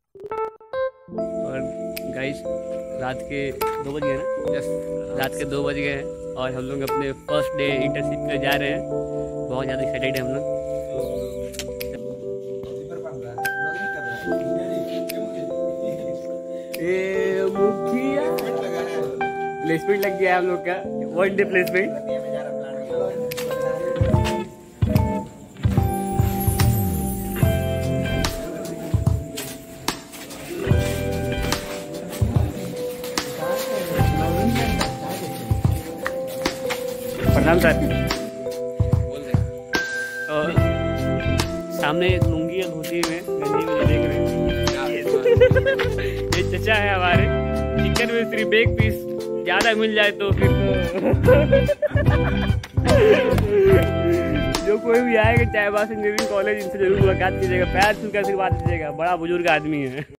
और गाइस रात के 2 बज गए ना। यस, रात के 2 बज गए हैं और हम लोग अपने फर्स्ट डे इंटर्नशिप पे जा रहे हैं। बहुत ज़्यादा एक्साइटेड है हम लोग। ये मुखिया प्लेसमेंट लग गया है हम लोग का, 1 डे प्लेसमेंट। प्रणाम सर। और सामने एक लुंगी और धोती में गंजी में देख रहे हैं ये चचा है हमारे। चिकन में सिर्फ 1 पीस ज्यादा मिल जाए तो फिर जो कोई भी आएगा चाहे इंजीनियरिंग कॉलेज, इनसे जरूर मुलाकात कीजिएगा, पैर छू कर आशीर्वाद दीजिएगा। बड़ा बुजुर्ग आदमी है।